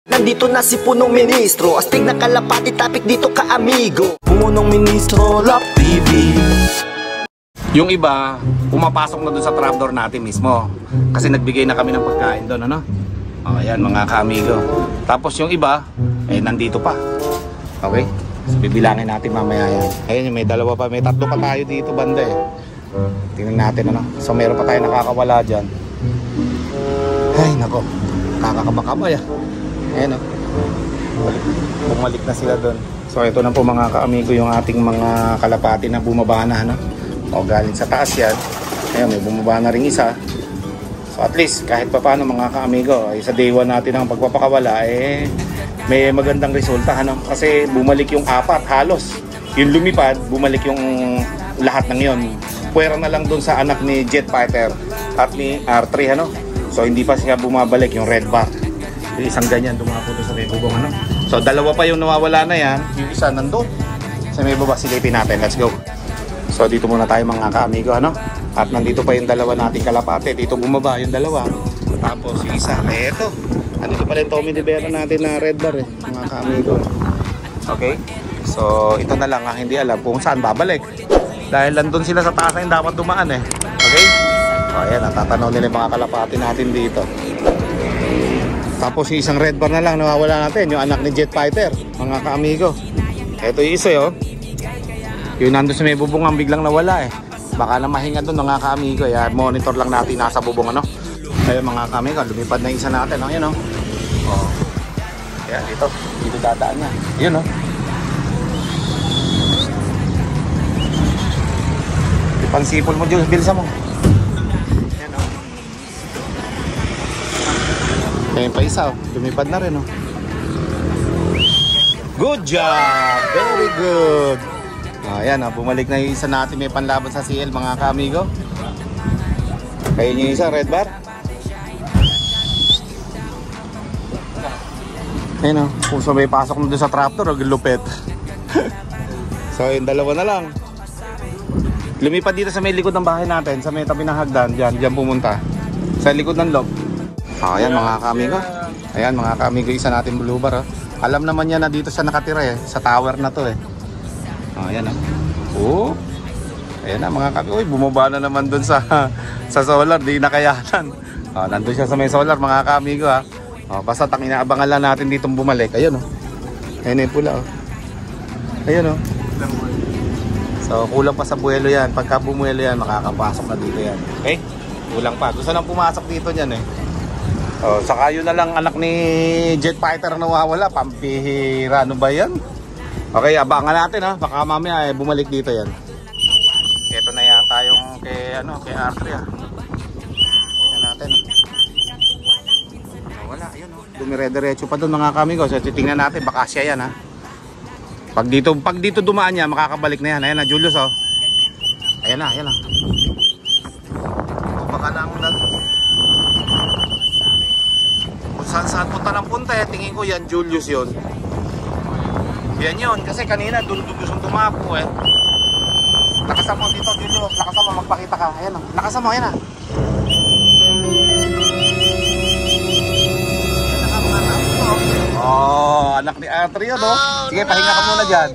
Nandito na si punong ministro, astig na kalapati, topic dito ka amigo. Punong ministro, Lap TV. Yung iba, pumapasok na dun sa trapdoor natin mismo. Kasi nagbigay na kami ng pagkain doon, ano? O, ayan mga ka-amigo. Tapos yung iba, nandito pa. Okay? So, bibilangin natin mamaya yan. Ayun, may dalawa pa, may tatlo pa tayo dito banda eh. Tingnan natin, ano? So, meron pa tayo nakakawala dyan. Ay, nako. Kakakabakamay ah. Ayan o. Bumalik na sila doon. So ito na po mga ka-amigo yung ating mga kalapati na bumaba na, ano? O galing sa taas yan. Ayan, may bumaba na rin isa. So at least kahit pa paano mga ka-amigo, sa day 1 natin ang pagpapakawala, may magandang resulta, ano? Kasi bumalik yung apat halos. Yung lumipad, bumalik yung lahat ng yon. Puwera na lang doon sa anak ni Jet Fighter at ni R3, ano? So hindi pa siya bumabalik yung red bar. Yung isang ganyan dumapo sa may bubong, ano? So dalawa pa yung nawawala na yan. Yung isa nandun sa may baba, silipin natin. Let's go. So dito muna tayo mga ka-amigo, ano? At nandito pa yung dalawa nating kalapate. Dito bumaba yung dalawa. Tapos yung isa, eto. Nandito pa rin Tommy de Vera natin na red bar mga ka-amigo. Okay? So ito na lang, hindi alam kung saan babalik. Dahil nandun sila sa taas na yung dapat dumaan Okay? O ayan, natatanaw nila yung mga kalapate natin dito. Tapos yung isang red bar na lang nawawala natin, yung anak ni Jet Fighter, mga ka-amigo. Ito yung isa yung nandun sa may bubong ang biglang nawala Baka na mahinga doon mga ka-amigo. Monitor lang natin nasa bubong, ano. Ayun mga ka-amigo, lumipad na yung isa natin, Ayan Ayan, dito dadaan niya. Yun Ipansipol mo, Jules, bilsa mo. Ayan pa isa, lumipad na rin Good job! Very good! Ayan, bumalik na yung isa natin may panlaban sa CL mga ka-amigo. Kaya yung isa, red bar. Ayan kung sabay pasok na doon sa trapdoor, lupet. So yung dalawa na lang. Lumipad dito sa may likod ng bahay natin, sa may tabi ng hagdan, dyan pumunta. Sa likod ng loob. Ayan mga ka-amigo. Ayan mga ka-amigo, isa natin blue bar. Alam naman niya na dito siya nakatira sa tower na to Ayan Ayan na mga ka-amigo. Bumaba na naman dun sa solar, di nakayanan. Nandun siya sa may solar mga ka-amigo basta inaabangan lang natin ditong bumalik. Ayun Ayan yung pula Ayun So kulang pa sa buwelo yan. Pagka bumuelo yan, makakapasok na dito yan. Okay? Kulang pa. Gusto nang pumasok dito yan saka yun na lang anak ni Jet Fighter nawawala. Pampihira, ano ba yan? Okay, abangan natin baka mamaya bumalik dito yan. Ito na yata yung kay R3 Yan natin wala, ayun dumire-diretso pa doon mga kamigo. So titingnan natin, baka siya yan Pag dito dumaan niya, makakabalik na yan. Ayan na, Julius Ayan na. Baka lang kung saan punta ng punta tingin ko yan, Julius yun. Yan yun, kasi kanina doon gustong tumapo Lakasan mo dito, Julius. Lakasan mo, magpakita ka. Ayan lakasan mo, ayan anak ni R3 Sige, pahinga ka muna dyan.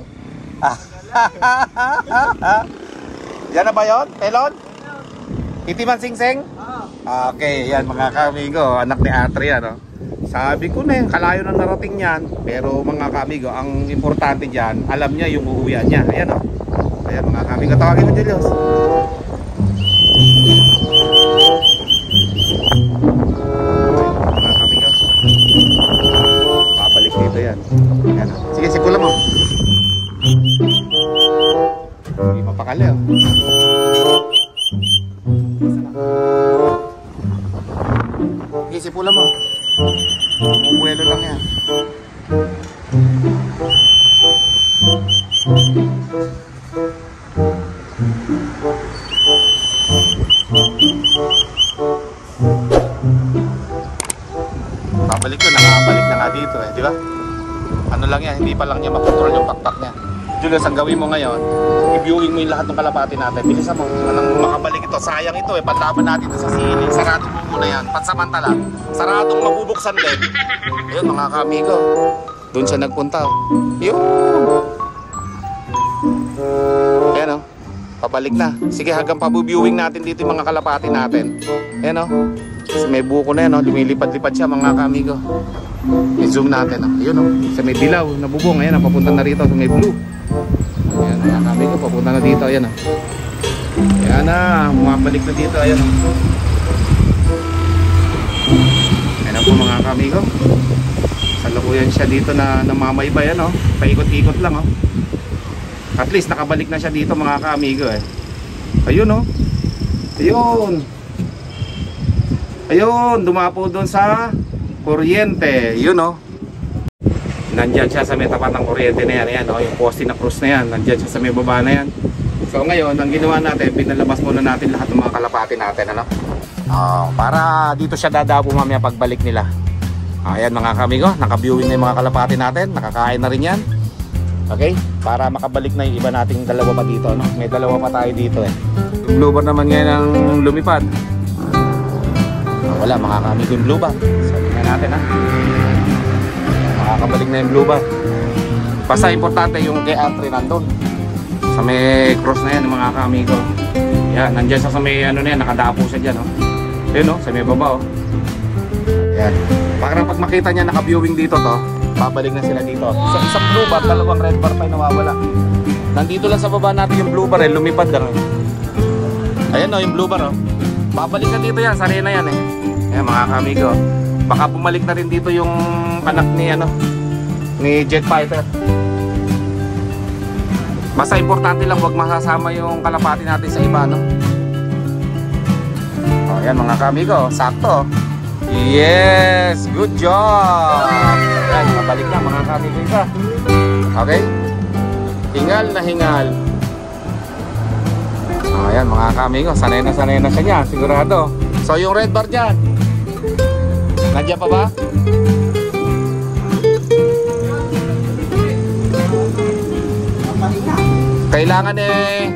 Yan na ba yun? Pelon? Itiman Singseng? Okay, yan mga ka-amigo, anak ni R3 Sabi ko na kalayo na narating yan. Pero mga ka-amigo, ang importante dyan, alam niya yung uuwian niya. Ayan Ayan mga ka-amigo, tawagin mo Julius. Mga ka-amigo, babalik dito yan. Ayan Sige, sipulan mo. Hindi mapakali Sige, sipulan mo. Bumuelo lang yan. Babalik ko, nakabalik na nga dito di ba? Ano lang yan, hindi pa lang niya makontrol yung pakpak niya. Julius, ang gawin mo ngayon, i-viewing mo yung lahat ng kalapati natin. Bilisan mo, nang makabalik ito. Sayang ito eh, panlaban natin ito sa sili. Sarado mo muna yan, pansamantala. Saradong mabubuksan din. Ayun mga kamigo, doon siya nagpunta. Yun. Ayan o, pabalik na. Sige, hanggang pabuviewing natin dito yung mga kalapati natin. Ayan o, kasi may buko na yan o, lumilipad-lipad siya mga kamigo. I-zoom natin o, ayun o, sa may dilaw, nabubong. Ayan o, papunta na rito sa may blue. Ayan, mga kamigo, papunta na dito. Ayan o, ayan na, bumabalik na dito. Ayan o, ayan na po mga kamigo. Salukuyan siya dito na namamayba. Yan o, paikot-ikot lang o. At least nakabalik na siya dito mga kaamigo eh. Ayun oh. Ayun. Ayun, dumapo doon sa kuryente. Yun oh. Nandyan siya sa may tapat ng kuryente na yan. Ayan oh, yung poste na cross na yan. Nandyan siya sa may baba na yan. So ngayon, ang ginawa natin, pinalabas muna natin lahat ng mga kalapati natin, ano? Para dito siya dadapo mamaya pagbalik nila. Ayan mga kaamigo, naka-viewing na yung mga kalapati natin. Nakakain na rin yan. Okay? Para makabalik na yung iba nating dalawa pa dito, no? May dalawa pa tayo dito eh. Yung blue bar naman ngayon ang lumipad. Wala, makakamigo yung blue bar. Sabi na natin ha. Makakabalik na yung blue bar. Basta importante yung kay Altri nandun. Sa may cross na yan, mga kamigo. Yan, nandyan sa may ano na yan, nakadapo siya dyan, oh. Yun oh, sa may baba oh. Yan. Para pag makita niya naka-viewing dito to, babalik na sila dito. So isang blue bar, dalawang red bar pa yung nawawala. Nandito lang sa baba natin yung blue bar eh, lumipad lang. Ayan o, yung blue bar o. Babalik na dito yan, sa arena yan eh. Ayan mga kamigo. Baka bumalik na rin dito yung anak ni ano, ni Jet Fighter. Basta importante lang huwag masasama yung kalapati natin sa iba, no? O yan mga kamigo, sakto. Yes, good job. Yan, mabalik na mga kamigo isa. Okay? Hingal na hingal. Ayan mga kamigo, sanay na siya niya, sigurado. So yung red bar dyan, nandiyan pa ba? Kailangan eh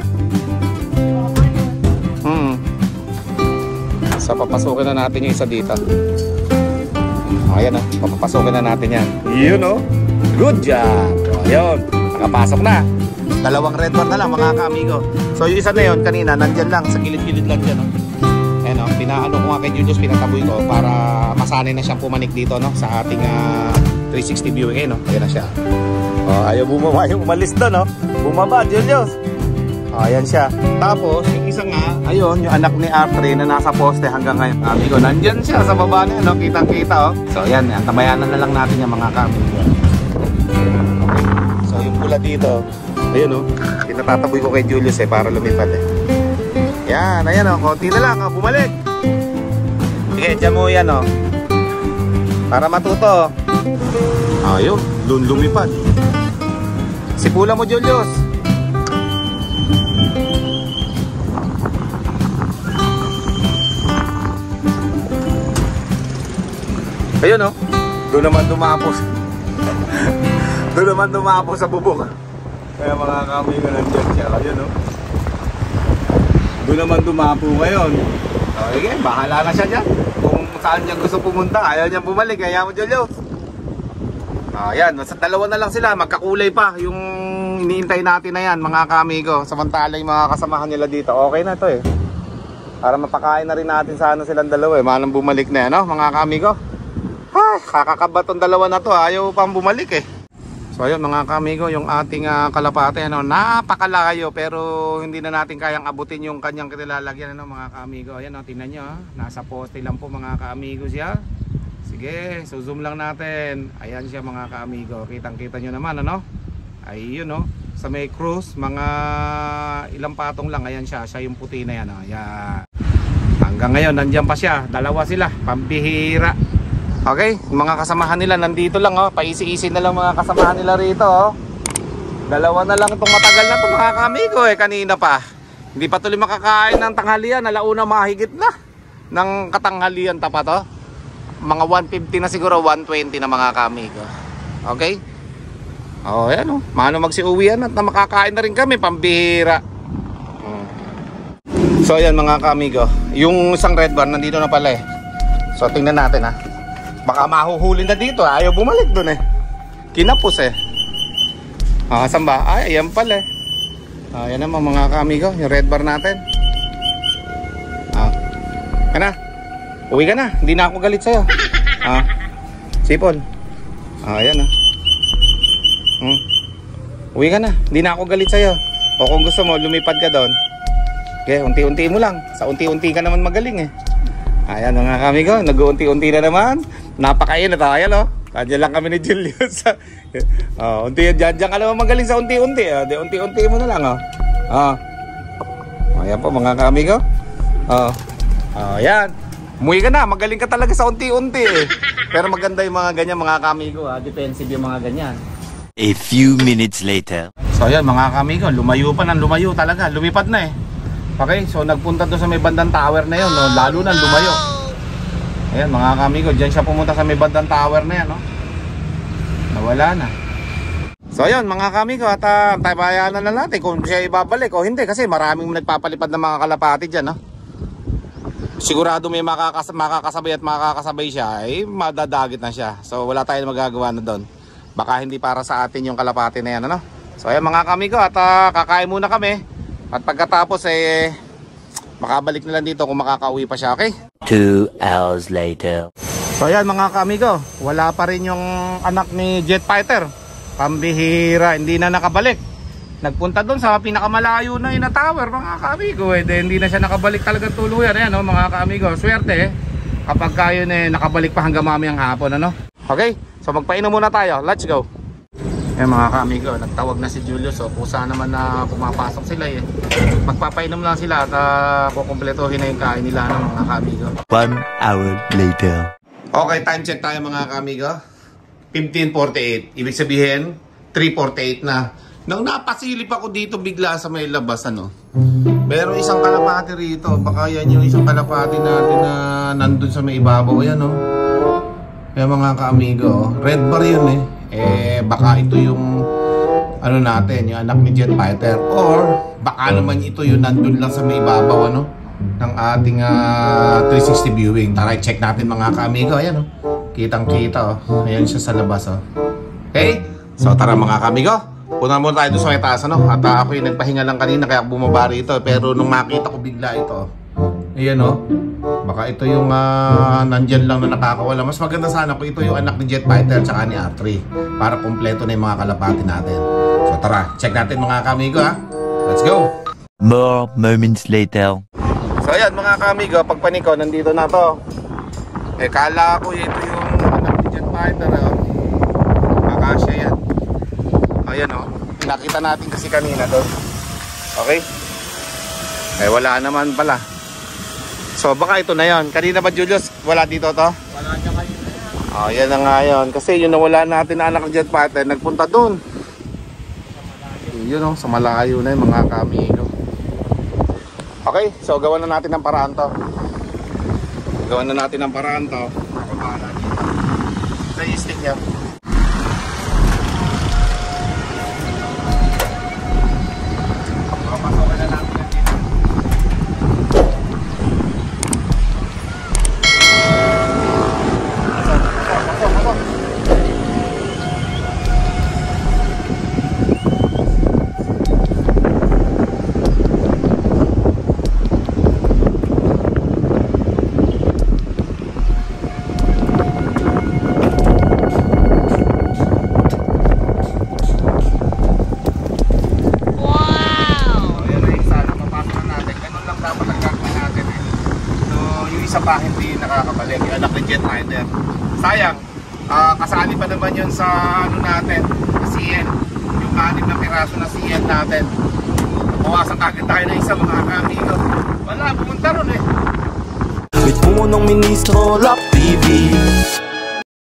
so papasukin na natin yung isa dito. Ayan o, papapasukin na natin yan. Yun o, good job. Ayun, nakapasok na. Dalawang red bar na lang mga kamigo. So yung isa na yun kanina, nandyan lang, sa gilid-gilid lang dyan o. Ayan o, pinaano ko nga kay Julius, pinataboy ko para masanay na siyang pumanik dito, no, sa ating 360 viewing. Ayan o, ayan na siya. Ayaw bumaba, ayaw umalis doon o. Bumaba Julius. Ayan siya. Tapos yung isa nga, ayun, yung anak ni Altri na nasa poste hanggang ngayon. Kamigo, nandyan siya sa baba na yan, no? Kitang-kita oh. So ayan, tabayanan na lang natin yung mga kamigo. Okay. So yung pula dito, ayun oh, pinatataboy ko kay Julius eh, para lumipad eh. Yan, ayan oh, konti na lang oh, bumalik. Sige, dyan mo yan oh, para matuto. Ayun, lumipad. Sipula mo Julius. Ayun oh, doon naman dumapos. Doon naman dumapos sa bubong. Kaya mga kamigo, nandiyan siya. Ayun oh, doon naman dumapo ngayon. Okay, bahala na siya dyan. Kung saan niya gusto pumunta, ayaw niya bumalik. Kaya mo Julius. Ayan, sa dalawa na lang sila. Magkakulay pa yung iniintay natin na yan mga kamigo. Samantala yung mga kasamahan nila dito, okay na to eh. Para mapakain na rin natin sana silang dalawa eh. Manang bumalik na yan, no, mga kamigo. Ay, kakakaba tong dalawa na to, ayaw pang bumalik eh. So ayun mga kamigo, yung ating kalapate, ano, napakalayo pero hindi na natin kayang abutin yung kanyang kinilalagyan, ano, mga kamigo. Ayan o, tingnan nyo, nasa poste lang po mga kamigo siya. Sige, so zoom lang natin. Ayan siya mga kamigo, kitang kita nyo naman, ano. Ayun o, sa may cruise, mga ilang patong lang, ayan siya, siya yung puti na yan o. Ayan. Hanggang ngayon, nandyan pa siya, dalawa sila, pambihira. Okay, mga kasamahan nila nandito lang oh, paisi-isi na lang mga kasamahan nila rito oh. Dalawa na lang itong matagal na ito mga kamigo eh, kanina pa. Hindi pa tuloy makakain ng tanghalian, alauna mahigit na ng katanghalian tapat oh. Mga 150 na siguro, 120 na mga kamigo. Okay? Oh, ayan oh. Mano magsiuwian at na makakain na rin kami, pambihira. So ayan mga kaamigo, yung isang red bar nandito na pala eh. So tingnan natin ha. Baka mahuhuli na dito, ayaw bumalik dun eh. Kinapos eh. Saan ba? Ay, ayan pala eh. Ayan naman mga kaamigo, yung red bar natin. Kana, uwi ka na, hindi na ako galit sa'yo. Sipon. Ayan uwi ka na, hindi na ako galit sa'yo. O kung gusto mo, lumipad ka doon. Okay, unti-unti mo lang. Sa unti-unti ka naman magaling eh. Ayan mga kamigo, nag-unti-unti na naman. Napakain na tayo, no? Kanya lang kami ni Julius. Diyan ka naman magaling sa unti-unti. Unti-unti mo na lang, ayan po mga kamigo. Ayan. Umuwi ka na, magaling ka talaga sa unti-unti eh. Pero maganda yung mga ganyan mga kamigo, defensive yung mga ganyan. A few minutes later. So ayan mga kamigo, lumayo pa ng lumayo talaga, lumipad na eh. Okay, so nagpunta doon sa may bandang tower na yun, no? Lalo na lumayo. Ayan mga kamigo, dyan siya pumunta sa may bandang tower na yan, no? Nawala na. So ayan mga kamigo, at tabayanan na natin kung siya ibabalik o hindi. Kasi maraming nagpapalipad ng mga kalapati dyan, no? Sigurado may makakasabay at makakasabay siya, ay madadagit na siya. So wala tayong magagawa na doon. Baka hindi para sa atin yung kalapati na yan, ano? So ayan mga kamigo, at kakain muna kami. At pagkatapos makabalik na lang dito kung makakauwi pa siya, okay? 2 hours later. So ayan mga kamigo, wala pa rin yung anak ni Jet Fighter. Pambihira, hindi na nakabalik. Nagpunta doon sa pinakamalayo na yung tower mga kamigo hindi na siya nakabalik talaga tuluyan. Ayan mga kamigo, swerte kapag kayo nakabalik pa hanggang mamayang hapon, ano? Okay, so magpainom muna tayo, let's go. Eh mga kamigo, nagtawag na si Julius. So kusa naman na pumapasok sila eh. Magpapainom lang sila at kukumpletuhin na yung kain nila ng mga kamigo. 1 hour later. Okay, time check tayo mga kamigo. 15:48. Ibig sabihin 3:48 na. Nang napasilip ako dito bigla sa may labas, ano, meron isang kalapati rito. Baka yan yung isang kalapati natin na nandun sa may ibabaw. Yan Yan mga kamigo, red bar yun baka ito yung ano natin, yung anak ni Jet Fighter, or baka naman ito yung nandun lang sa may ibabaw ng ating 360 viewing. Tara, check natin mga kamigo. Ayan kitang kita ayan siya sa labas Okay, so tara mga kamigo, punta muna tayo doon sa may taas, at ako yung nagpahinga lang kanina kaya bumaba rito. Pero nung makita ko bigla ito, ayan baka ito yung nandyan lang na nakakawala. Mas maganda sana kung ito yung anak ni Jet Fighter tsaka ni R3 para kumpleto na yung mga kalapati natin. So tara, check natin mga kamigo Let's go! More moments later. So ayan mga kamigo, pagpaniko nandito na to. Kala ko ito yung anak ni Jet Fighter baka siya yan. Ayan nakita natin kasi kanina doon. Okay? Wala naman pala. So baka ito na yon. Kanina ba Julius? Wala dito to? Wala niya kanina yan. Yan na nga yun. Kasi yun nawala natin na anak ng Jet Fighter, nagpunta doon. Yun sa malayo na yung mga kamigo. Okay, so gawan na natin ng paraan to. Gawan na natin ng paraan to. Ako bahala dito. Sa stick niya. Papasokan na natin. Hindi nakakabalik yung anak ni Jet Fighter. Sayang, kasali pa naman yun sa natin, CN, yung 6 na piraso na CN natin. Bawasan kagad tayo na isa mga kamigo. Wala, pumunta ron With punong ministro, Love TV.